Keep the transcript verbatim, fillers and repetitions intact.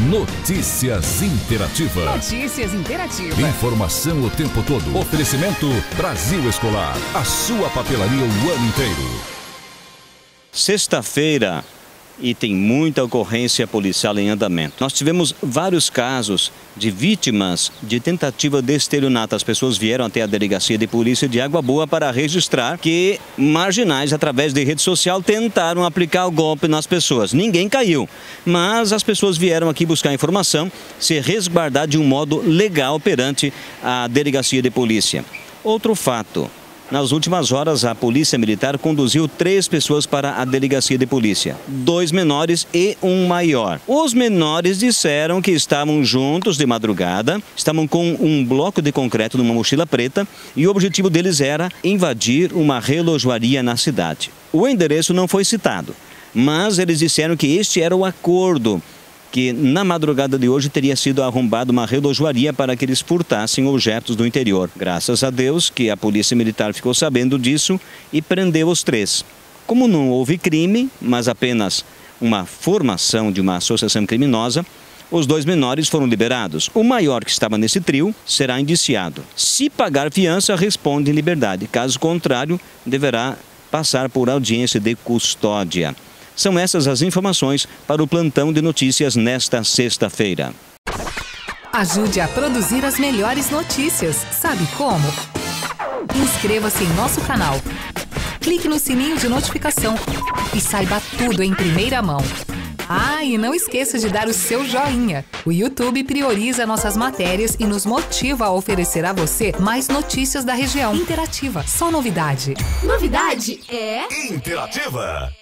Notícias Interativa. Notícias Interativa. Informação o tempo todo. Oferecimento Brasil Escolar. A sua papelaria o ano inteiro. Sexta-feira e tem muita ocorrência policial em andamento. Nós tivemos vários casos de vítimas de tentativa de estelionato. As pessoas vieram até a delegacia de polícia de Água Boa para registrar que marginais, através de rede social, tentaram aplicar o golpe nas pessoas. Ninguém caiu, mas as pessoas vieram aqui buscar informação, se resguardar de um modo legal perante a delegacia de polícia. Outro fato. Nas últimas horas, a Polícia Militar conduziu três pessoas para a delegacia de polícia. Dois menores e um maior. Os menores disseram que estavam juntos de madrugada, estavam com um bloco de concreto numa mochila preta e o objetivo deles era invadir uma relojoaria na cidade. O endereço não foi citado, mas eles disseram que este era o acordo, que na madrugada de hoje teria sido arrombada uma relojoaria para que eles furtassem objetos do interior. Graças a Deus que a Polícia Militar ficou sabendo disso e prendeu os três. Como não houve crime, mas apenas uma formação de uma associação criminosa, os dois menores foram liberados. O maior, que estava nesse trio, será indiciado. Se pagar fiança, responde em liberdade. Caso contrário, deverá passar por audiência de custódia. São essas as informações para o plantão de notícias nesta sexta-feira. Ajude a produzir as melhores notícias. Sabe como? Inscreva-se em nosso canal. Clique no sininho de notificação e saiba tudo em primeira mão. Ah, e não esqueça de dar o seu joinha. O YouTube prioriza nossas matérias e nos motiva a oferecer a você mais notícias da região. Interativa, só novidade. Novidade é... Interativa.